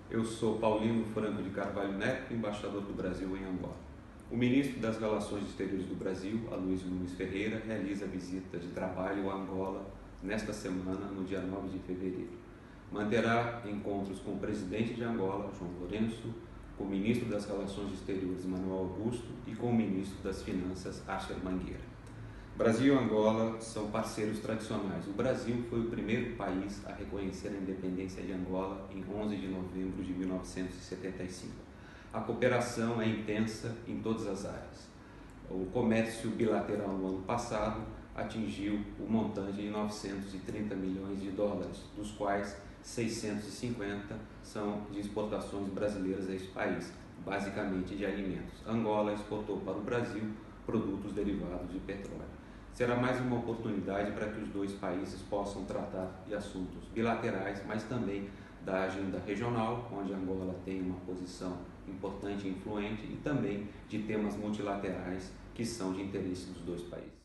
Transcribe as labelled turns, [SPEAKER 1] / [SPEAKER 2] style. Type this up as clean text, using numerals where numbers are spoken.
[SPEAKER 1] Eu sou Paulino Franco de Carvalho Neto, embaixador do Brasil em Angola. O ministro das Relações Exteriores do Brasil, Aloysio Nunes Ferreira, realiza visita de trabalho a Angola nesta semana, no dia 9 de fevereiro. Manterá encontros com o presidente de Angola, João Lourenço, com o ministro das Relações Exteriores, Manuel Augusto, e com o ministro das Finanças, Acher Mangueira. Brasil e Angola são parceiros tradicionais. O Brasil foi o primeiro país a reconhecer a independência de Angola em 11 de novembro de 1975. A cooperação é intensa em todas as áreas. O comércio bilateral no ano passado atingiu o montante de 930 milhões de dólares, dos quais 650 são de exportações brasileiras a esse país, basicamente de alimentos. Angola exportou para o Brasil produtos derivados de petróleo. Será mais uma oportunidade para que os dois países possam tratar de assuntos bilaterais, mas também da agenda regional, onde Angola tem uma posição importante e influente, e também de temas multilaterais que são de interesse dos dois países.